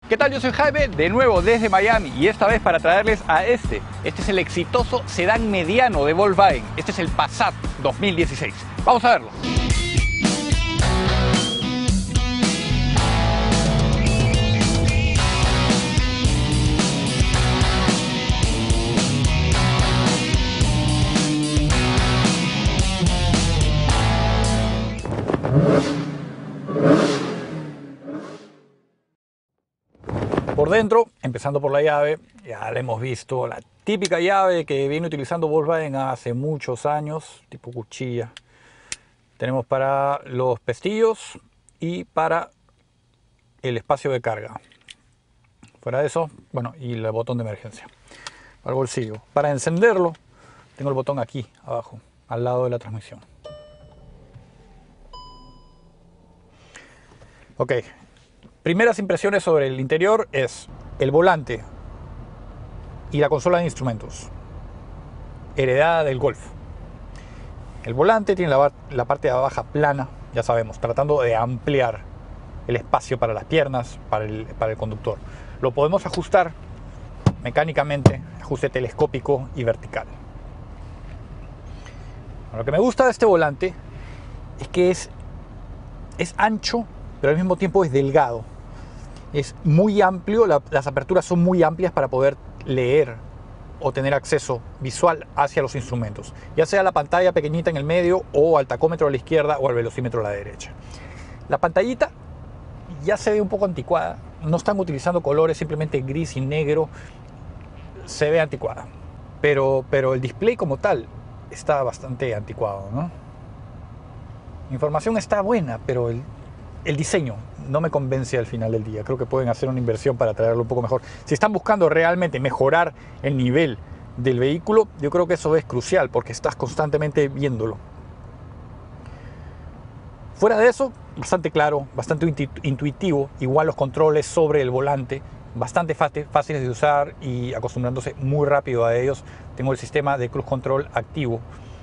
¿Qué tal? Yo soy Jaime, de nuevo desde Miami, y esta vez para traerles a este es el exitoso sedán mediano de Volkswagen. Este es el Passat 2016. Vamos a verlo. Por dentro, empezando por la llave, ya la hemos visto, la típica llave que viene utilizando Volkswagen hace muchos años, tipo cuchilla. Tenemos para los pestillos y para el espacio de carga. Fuera de eso, bueno, y el botón de emergencia. Para el bolsillo. Para encenderlo, tengo el botón aquí, abajo, al lado de la transmisión. Ok. Primeras impresiones sobre el interior es el volante y la consola de instrumentos, heredada del Golf. El volante tiene la parte de abajo plana, ya sabemos, tratando de ampliar el espacio para las piernas, para el conductor. Lo podemos ajustar mecánicamente, ajuste telescópico y vertical. Lo que me gusta de este volante es que es ancho, pero al mismo tiempo es delgado. Es muy amplio, las aperturas son muy amplias para poder leer o tener acceso visual hacia los instrumentos, ya sea la pantalla pequeñita en el medio o al tacómetro a la izquierda o al velocímetro a la derecha. La pantallita ya se ve un poco anticuada, no están utilizando colores, simplemente gris y negro, se ve anticuada, pero el display como tal está bastante anticuado, ¿no? La información está buena, pero el diseño no me convence al final del día. Creo que pueden hacer una inversión para traerlo un poco mejor. Si están buscando realmente mejorar el nivel del vehículo, yo creo que eso es crucial porque estás constantemente viéndolo. Fuera de eso, bastante claro, bastante intuitivo. Igual los controles sobre el volante, bastante fáciles de usar y acostumbrándose muy rápido a ellos. Tengo el sistema de cruise control activo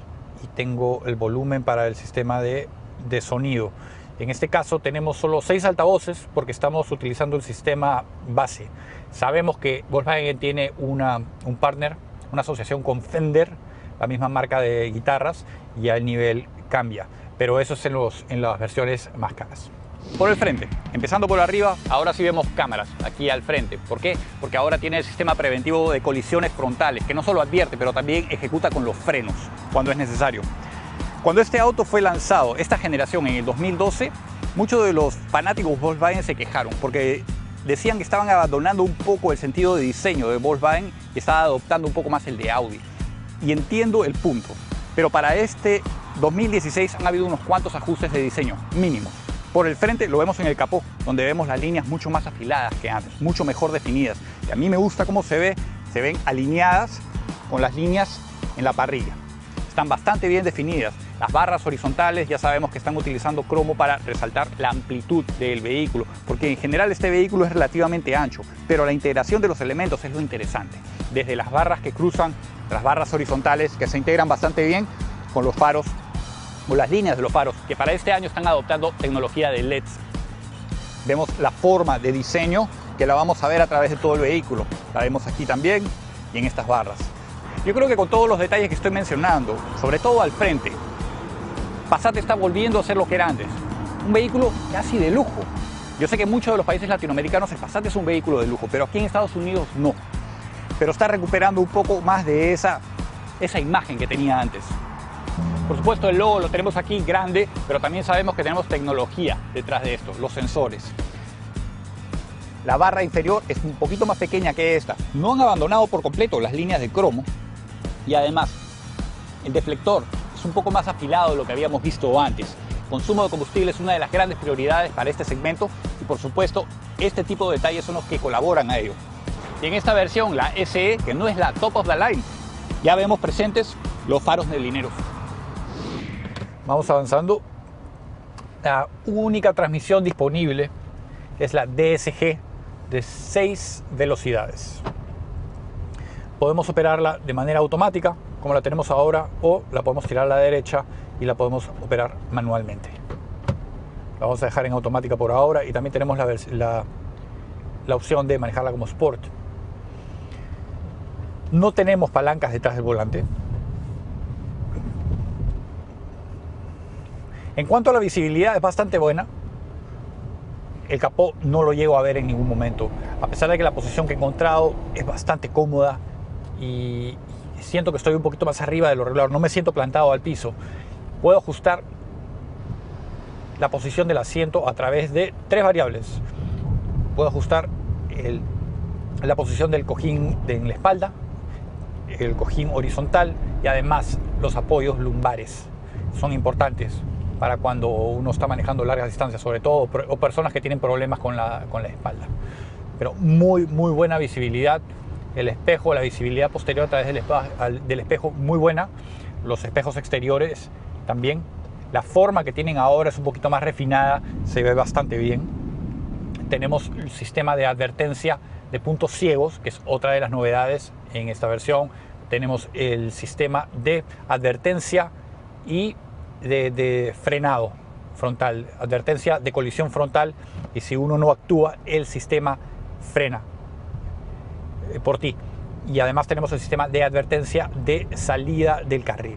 y tengo el volumen para el sistema de sonido. En este caso tenemos solo 6 altavoces porque estamos utilizando el sistema base. Sabemos que Volkswagen tiene un partner, una asociación con Fender, la misma marca de guitarras, y ya el nivel cambia. Pero eso es en las versiones más caras. Por el frente, empezando por arriba, ahora sí vemos cámaras aquí al frente. ¿Por qué? Porque ahora tiene el sistema preventivo de colisiones frontales, que no solo advierte, pero también ejecuta con los frenos cuando es necesario. Cuando este auto fue lanzado, esta generación en el 2012, muchos de los fanáticos Volkswagen se quejaron porque decían que estaban abandonando un poco el sentido de diseño de Volkswagen y estaban adoptando un poco más el de Audi. Y entiendo el punto, pero para este 2016 han habido unos cuantos ajustes de diseño mínimos. Por el frente lo vemos en el capó, donde vemos las líneas mucho más afiladas que antes, mucho mejor definidas. Y a mí me gusta cómo se ven alineadas con las líneas en la parrilla. Están bastante bien definidas. Las barras horizontales ya sabemos que están utilizando cromo para resaltar la amplitud del vehículo, porque en general este vehículo es relativamente ancho, pero la integración de los elementos es lo interesante. Desde las barras que cruzan, las barras horizontales que se integran bastante bien con los faros, o las líneas de los faros, que para este año están adoptando tecnología de LEDs. Vemos la forma de diseño que la vamos a ver a través de todo el vehículo. La vemos aquí también y en estas barras. Yo creo que con todos los detalles que estoy mencionando, sobre todo al frente, Passat está volviendo a ser lo que era antes, un vehículo casi de lujo. Yo sé que en muchos de los países latinoamericanos el Passat es un vehículo de lujo, pero aquí en Estados Unidos no. Pero está recuperando un poco más de esa imagen que tenía antes. Por supuesto el logo lo tenemos aquí grande, pero también sabemos que tenemos tecnología detrás de esto, los sensores. La barra inferior es un poquito más pequeña que esta. No han abandonado por completo las líneas de cromo y además el deflector es un poco más afilado de lo que habíamos visto antes. El consumo de combustible es una de las grandes prioridades para este segmento y por supuesto este tipo de detalles son los que colaboran a ello. Y en esta versión, la SE, que no es la top of the line, ya vemos presentes los faros nelineros. Vamos avanzando. La única transmisión disponible es la DSG de 6 velocidades. Podemos operarla de manera automática, como la tenemos ahora, o la podemos tirar a la derecha y la podemos operar manualmente. La vamos a dejar en automática por ahora y también tenemos la opción de manejarla como Sport. No tenemos palancas detrás del volante. En cuanto a la visibilidad, es bastante buena. El capó no lo llego a ver en ningún momento, a pesar de que la posición que he encontrado es bastante cómoda y siento que estoy un poquito más arriba de lo regular, no me siento plantado al piso. Puedo ajustar la posición del asiento a través de 3 variables. Puedo ajustar la posición del cojín en la espalda, el cojín horizontal y además los apoyos lumbares. Son importantes para cuando uno está manejando largas distancias, sobre todo, o personas que tienen problemas con la espalda. Pero muy buena visibilidad. El espejo, la visibilidad posterior a través del espejo, muy buena. Los espejos exteriores también. La forma que tienen ahora es un poquito más refinada, se ve bastante bien. Tenemos el sistema de advertencia de puntos ciegos, que es otra de las novedades en esta versión. Tenemos el sistema de advertencia y de frenado frontal, advertencia de colisión frontal, y si uno no actúa, el sistema frena por ti. Y además tenemos el sistema de advertencia de salida del carril.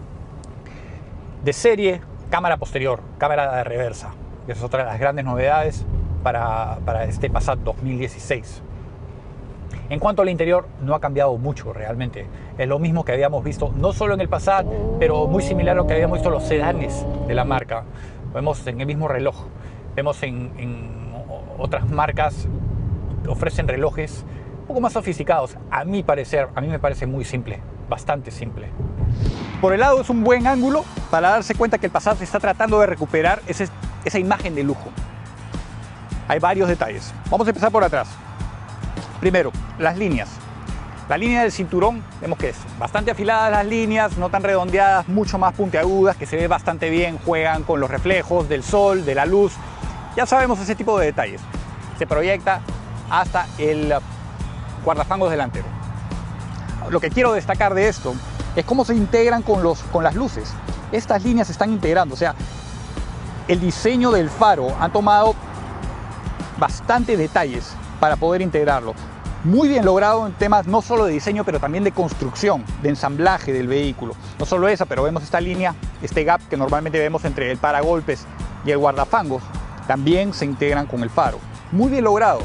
De serie, cámara posterior, cámara de reversa. Esa es otra de las grandes novedades para este Passat 2016. En cuanto al interior, no ha cambiado mucho realmente. Es lo mismo que habíamos visto, no solo en el Passat, pero muy similar a lo que habíamos visto en los sedanes de la marca. Vemos en el mismo reloj. Vemos en otras marcas ofrecen relojes un poco más sofisticados. A mí me parece muy simple, bastante simple. Por el lado es un buen ángulo para darse cuenta que el Passat está tratando de recuperar esa imagen de lujo. Hay varios detalles. Vamos a empezar por atrás. Primero, las líneas. La línea del cinturón, vemos que es bastante afilada las líneas, no tan redondeadas, mucho más puntiagudas, que se ve bastante bien, juegan con los reflejos del sol, de la luz. Ya sabemos ese tipo de detalles. Se proyecta hasta el guardafangos delantero. Lo que quiero destacar de esto es cómo se integran con las luces. Estas líneas se están integrando, o sea, el diseño del faro han tomado bastante detalles para poder integrarlo. Muy bien logrado en temas no solo de diseño, pero también de construcción, de ensamblaje del vehículo. No solo esa, pero vemos esta línea, este gap que normalmente vemos entre el paragolpes y el guardafangos, también se integran con el faro. Muy bien logrado.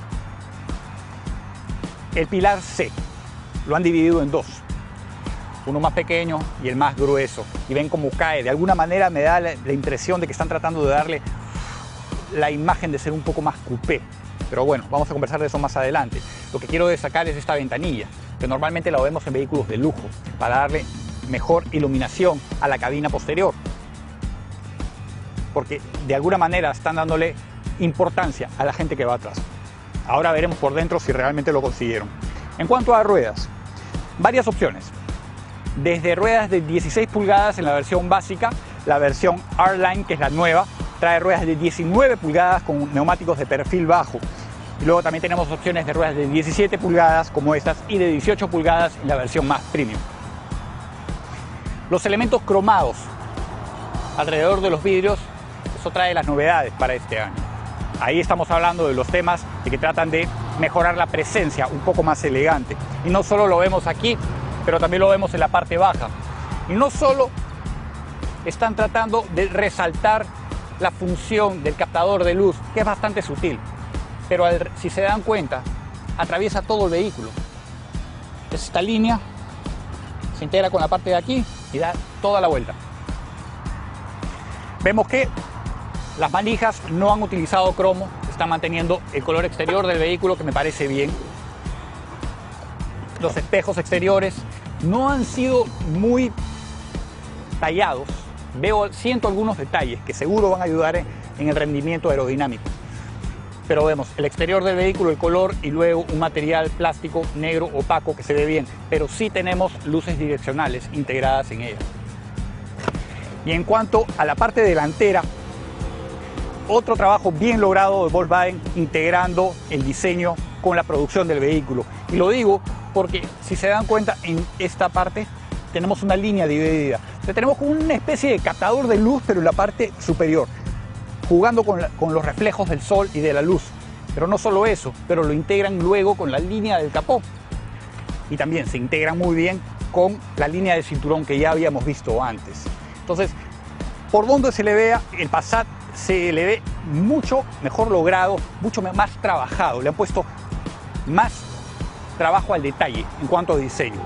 El pilar C lo han dividido en 2. Uno más pequeño y el más grueso. Y ven cómo cae. De alguna manera me da la impresión de que están tratando de darle la imagen de ser un poco más coupé. Pero bueno, vamos a conversar de eso más adelante. Lo que quiero destacar es esta ventanilla, que normalmente la vemos en vehículos de lujo, para darle mejor iluminación a la cabina posterior. Porque de alguna manera están dándole importancia a la gente que va atrás. Ahora veremos por dentro si realmente lo consiguieron. En cuanto a ruedas, varias opciones. Desde ruedas de 16 pulgadas en la versión básica, la versión R-Line, que es la nueva, trae ruedas de 19 pulgadas con neumáticos de perfil bajo. Y luego también tenemos opciones de ruedas de 17 pulgadas como estas y de 18 pulgadas en la versión más premium. Los elementos cromados alrededor de los vidrios, eso trae las novedades para este año. Ahí estamos hablando de los temas de que tratan de mejorar la presencia un poco más elegante. Y no solo lo vemos aquí, pero también lo vemos en la parte baja. Y no solo están tratando de resaltar la función del captador de luz, que es bastante sutil, pero si se dan cuenta, atraviesa todo el vehículo. Esta línea se integra con la parte de aquí y da toda la vuelta. Vemos que las manijas no han utilizado cromo, están manteniendo el color exterior del vehículo, que me parece bien. Los espejos exteriores no han sido muy tallados. Siento algunos detalles que seguro van a ayudar en el rendimiento aerodinámico. Pero vemos el exterior del vehículo, el color, y luego un material plástico negro opaco que se ve bien. Pero sí tenemos luces direccionales integradas en ella. Y en cuanto a la parte delantera, otro trabajo bien logrado de Volkswagen integrando el diseño con la producción del vehículo. Y lo digo porque si se dan cuenta, en esta parte tenemos una línea dividida. O sea, tenemos una especie de captador de luz, pero en la parte superior, jugando con los reflejos del sol y de la luz. Pero no solo eso, pero lo integran luego con la línea del capó. Y también se integran muy bien con la línea de cinturón que ya habíamos visto antes. Entonces, por donde se le vea, el Passat se le ve mucho mejor logrado, mucho más trabajado. Le han puesto más trabajo al detalle en cuanto a diseño.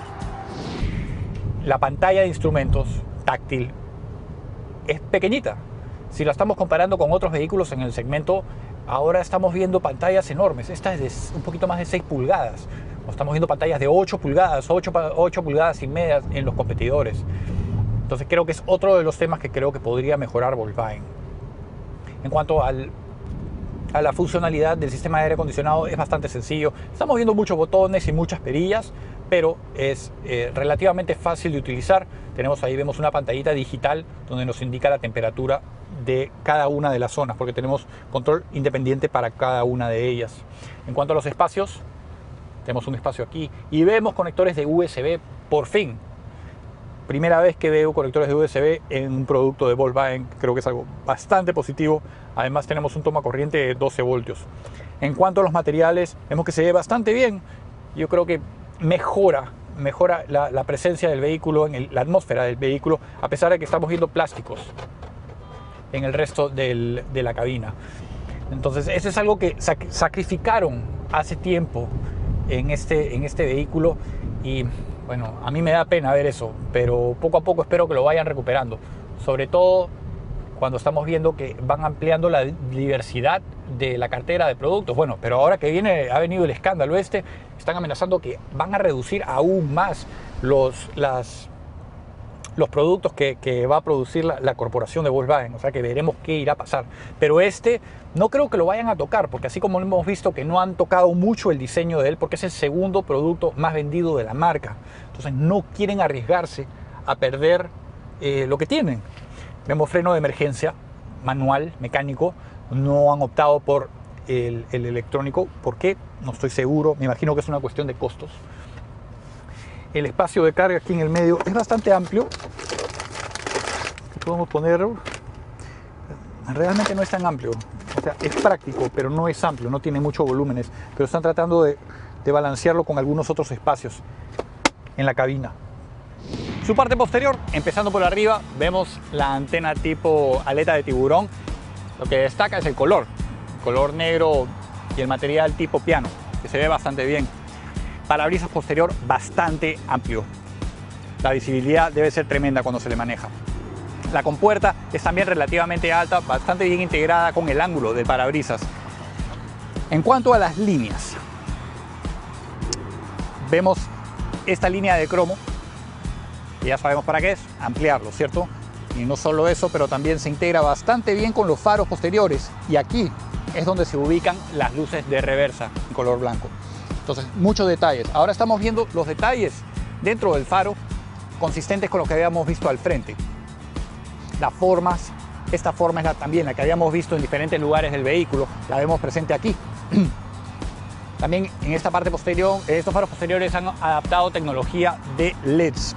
La pantalla de instrumentos táctil es pequeñita. Si la estamos comparando con otros vehículos en el segmento, ahora estamos viendo pantallas enormes. Esta es de un poquito más de 6 pulgadas. Estamos viendo pantallas de 8 pulgadas, 8 pulgadas y media en los competidores. Entonces creo que es otro de los temas que creo que podría mejorar Volkswagen. En cuanto a la funcionalidad del sistema de aire acondicionado, es bastante sencillo. Estamos viendo muchos botones y muchas perillas, pero es relativamente fácil de utilizar. Vemos una pantallita digital donde nos indica la temperatura de cada una de las zonas, porque tenemos control independiente para cada una de ellas. En cuanto a los espacios, tenemos un espacio aquí y vemos conectores de USB, por fin. Primera vez que veo conectores de USB en un producto de Volkswagen, creo que es algo bastante positivo. Además tenemos un toma corriente de 12 voltios. En cuanto a los materiales, vemos que se ve bastante bien. Yo creo que mejora la presencia del vehículo, la atmósfera del vehículo, a pesar de que estamos viendo plásticos en el resto de la cabina. Entonces eso es algo que sacrificaron hace tiempo en este vehículo y bueno, a mí me da pena ver eso, pero poco a poco espero que lo vayan recuperando, sobre todo cuando estamos viendo que van ampliando la diversidad de la cartera de productos. Bueno, pero ahora que ha venido el escándalo están amenazando que van a reducir aún más los productos que va a producir la corporación de Volkswagen, o sea que veremos qué irá a pasar. Pero no creo que lo vayan a tocar, porque así como hemos visto que no han tocado mucho el diseño de él, porque es el segundo producto más vendido de la marca. Entonces no quieren arriesgarse a perder lo que tienen. Vemos freno de emergencia, manual, mecánico. No han optado por el electrónico. ¿Por qué? No estoy seguro. Me imagino que es una cuestión de costos. El espacio de carga aquí en el medio es bastante amplio. Podemos poner... Realmente no es tan amplio. O sea, es práctico, pero no es amplio, no tiene muchos volúmenes. Pero están tratando de balancearlo con algunos otros espacios en la cabina. Su parte posterior, empezando por arriba, vemos la antena tipo aleta de tiburón. Lo que destaca es el color negro y el material tipo piano, que se ve bastante bien. Parabrisas posterior bastante amplio. La visibilidad debe ser tremenda cuando se le maneja. La compuerta es también relativamente alta, bastante bien integrada con el ángulo del parabrisas. En cuanto a las líneas, vemos esta línea de cromo, y ya sabemos para qué es, ampliarlo, ¿cierto? Y no solo eso, pero también se integra bastante bien con los faros posteriores. Y aquí es donde se ubican las luces de reversa en color blanco. Entonces, muchos detalles. Ahora estamos viendo los detalles dentro del faro consistentes con lo que habíamos visto al frente. Las formas, esta forma es también la que habíamos visto en diferentes lugares del vehículo, la vemos presente aquí. También en esta parte posterior, estos faros posteriores han adaptado tecnología de LEDs.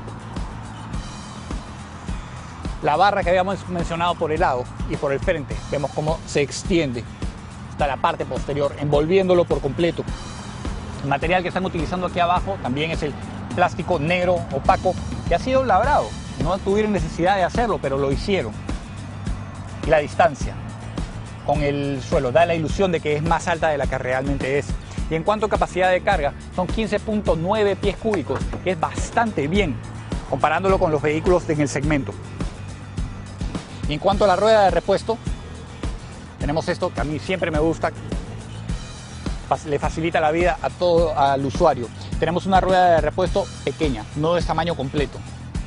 La barra que habíamos mencionado por el lado y por el frente, vemos cómo se extiende hasta la parte posterior, envolviéndolo por completo. El material que están utilizando aquí abajo también es el plástico negro opaco que ha sido labrado. No tuvieron necesidad de hacerlo, pero lo hicieron. Y la distancia con el suelo da la ilusión de que es más alta de la que realmente es. Y en cuanto a capacidad de carga, son 15.9 pies cúbicos, que es bastante bien comparándolo con los vehículos en el segmento. Y en cuanto a la rueda de repuesto, tenemos esto que a mí siempre me gusta, le facilita la vida al usuario. Tenemos una rueda de repuesto pequeña, no de tamaño completo.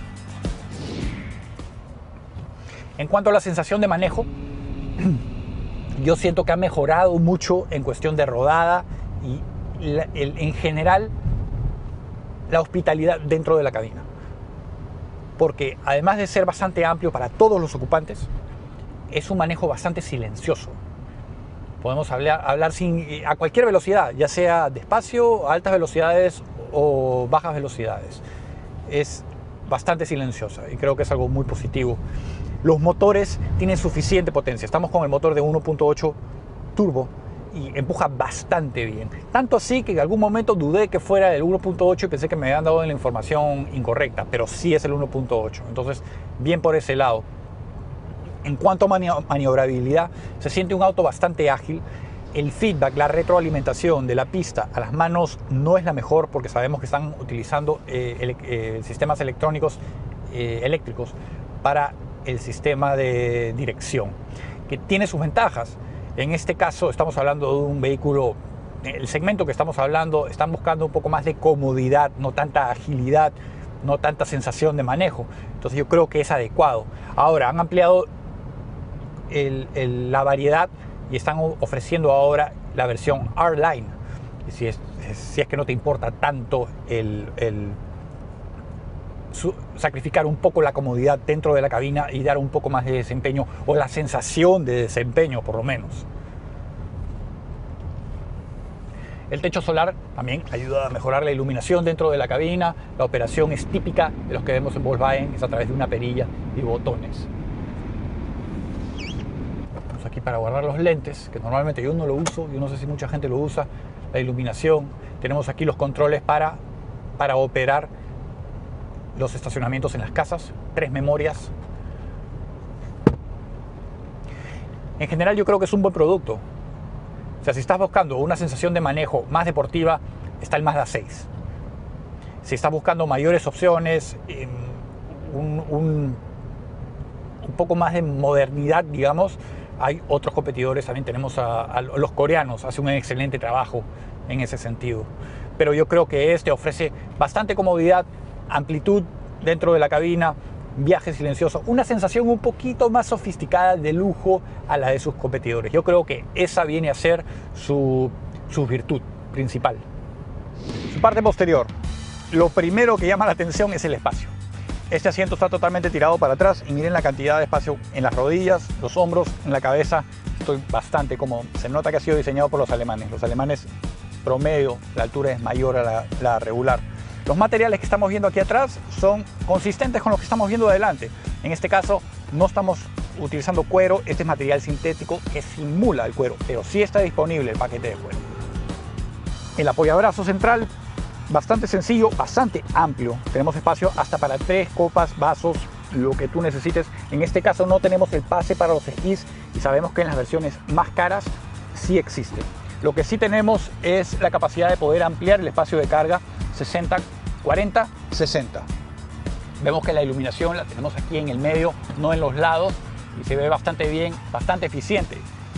En cuanto a la sensación de manejo, yo siento que ha mejorado mucho en cuestión de rodada y en general la hospitalidad dentro de la cabina. Porque además de ser bastante amplio para todos los ocupantes, es un manejo bastante silencioso. Podemos hablar a cualquier velocidad, ya sea despacio, altas velocidades o bajas velocidades. Es bastante silenciosa y creo que es algo muy positivo. Los motores tienen suficiente potencia. Estamos con el motor de 1.8 turbo y empuja bastante bien. Tanto así que en algún momento dudé que fuera el 1.8 y pensé que me habían dado la información incorrecta, pero sí es el 1.8. Entonces, bien por ese lado. En cuanto a maniobrabilidad, se siente un auto bastante ágil. El feedback, la retroalimentación de la pista a las manos no es la mejor porque sabemos que están utilizando sistemas electrónicos eléctricos para el sistema de dirección, que tiene sus ventajas. En este caso estamos hablando de un vehículo, el segmento que estamos hablando, están buscando un poco más de comodidad, no tanta agilidad, no tanta sensación de manejo. Entonces yo creo que es adecuado. Ahora han ampliado la variedad y están ofreciendo ahora la versión R-Line. Si es que no te importa tanto sacrificar un poco la comodidad dentro de la cabina y dar un poco más de desempeño, o la sensación de desempeño por lo menos. El techo solar también ayuda a mejorar la iluminación dentro de la cabina. La operación es típica de los que vemos en Volkswagen, es a través de una perilla y botones. Vamos aquí para guardar los lentes, que normalmente yo no lo uso, yo no sé si mucha gente lo usa. La iluminación, tenemos aquí los controles para operar los estacionamientos en las casas, 3 memorias. En general yo creo que es un buen producto. O sea, si estás buscando una sensación de manejo más deportiva, está el Mazda 6. Si estás buscando mayores opciones, un poco más de modernidad, digamos, hay otros competidores. También tenemos a los coreanos, hacen un excelente trabajo en ese sentido. Pero yo creo que este ofrece bastante comodidad, amplitud dentro de la cabina, viaje silencioso, una sensación un poquito más sofisticada de lujo a la de sus competidores. Yo creo que esa viene a ser su virtud principal. Su parte posterior, lo primero que llama la atención es el espacio. Este asiento está totalmente tirado para atrás y miren la cantidad de espacio en las rodillas, los hombros, en la cabeza. Estoy bastante cómodo. Se nota que ha sido diseñado por los alemanes. Los alemanes promedio, la altura es mayor a la regular. Los materiales que estamos viendo aquí atrás son consistentes con los que estamos viendo adelante. En este caso no estamos utilizando cuero, este es material sintético que simula el cuero, pero sí está disponible el paquete de cuero. El apoyabrazo central, bastante sencillo, bastante amplio. Tenemos espacio hasta para 3 copas, vasos, lo que tú necesites. En este caso no tenemos el pase para los esquís y sabemos que en las versiones más caras sí existe. Lo que sí tenemos es la capacidad de poder ampliar el espacio de carga 60, 40, 60. Vemos que la iluminación la tenemos aquí en el medio, no en los lados, y se ve bastante bien, bastante eficiente.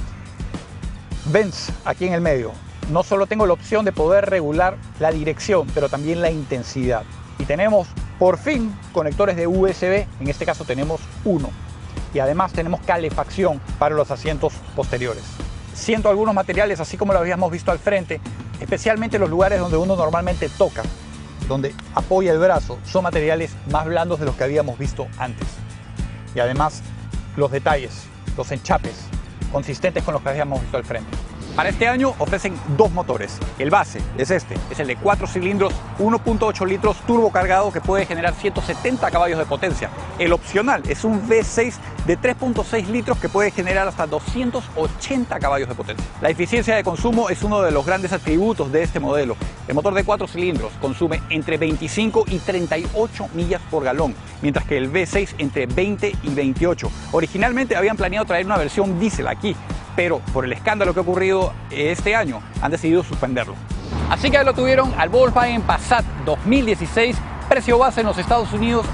Vents aquí en el medio. No solo tengo la opción de poder regular la dirección, pero también la intensidad. Y tenemos por fin conectores de USB, en este caso tenemos uno. Y además tenemos calefacción para los asientos posteriores. Siento algunos materiales, así como lo habíamos visto al frente, especialmente los lugares donde uno normalmente toca, donde apoya el brazo, son materiales más blandos de los que habíamos visto antes. Y además los detalles, los enchapes, consistentes con los que habíamos visto al frente. Para este año ofrecen 2 motores. El base es este, es el de 4 cilindros, 1.8 litros turbo cargado que puede generar 170 caballos de potencia. El opcional es un V6 de 3.6 litros que puede generar hasta 280 caballos de potencia. La eficiencia de consumo es uno de los grandes atributos de este modelo. El motor de 4 cilindros consume entre 25 y 38 millas por galón, mientras que el V6 entre 20 y 28. Originalmente habían planeado traer una versión diésel aquí, pero por el escándalo que ha ocurrido este año han decidido suspenderlo. Así que lo tuvieron al Volkswagen Passat 2016, precio base en los Estados Unidos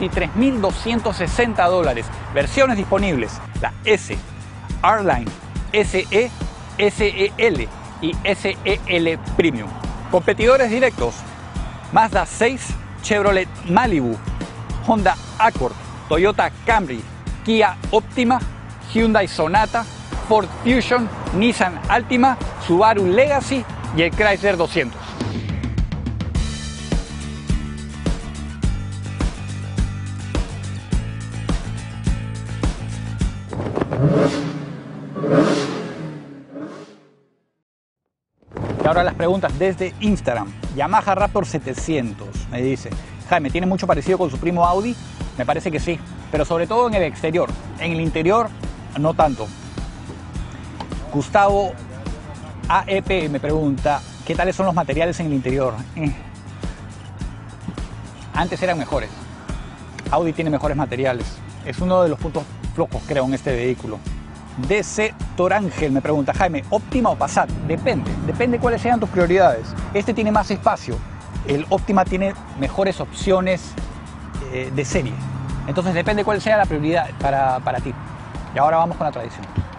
$23.260. Versiones disponibles: la S, R-Line, SE, SEL y SEL Premium. Competidores directos: Mazda 6, Chevrolet Malibu, Honda Accord, Toyota Camry, Kia Optima, Hyundai Sonata, Ford Fusion, Nissan Altima, Subaru Legacy y el Chrysler 200. Y ahora las preguntas desde Instagram. Yamaha Raptor 700 me dice: Jaime, ¿tiene mucho parecido con su primo Audi? Me parece que sí, pero sobre todo en el exterior. En el interior no tanto. Gustavo AEP me pregunta, ¿qué tales son los materiales en el interior? Antes eran mejores. Audi tiene mejores materiales. Es uno de los puntos flojos, creo, en este vehículo. DC Torangel me pregunta, Jaime, ¿Optima o Passat? Depende cuáles sean tus prioridades. Este tiene más espacio. El Optima tiene mejores opciones de serie. Entonces depende cuál sea la prioridad para ti. Y ahora vamos con la tradición.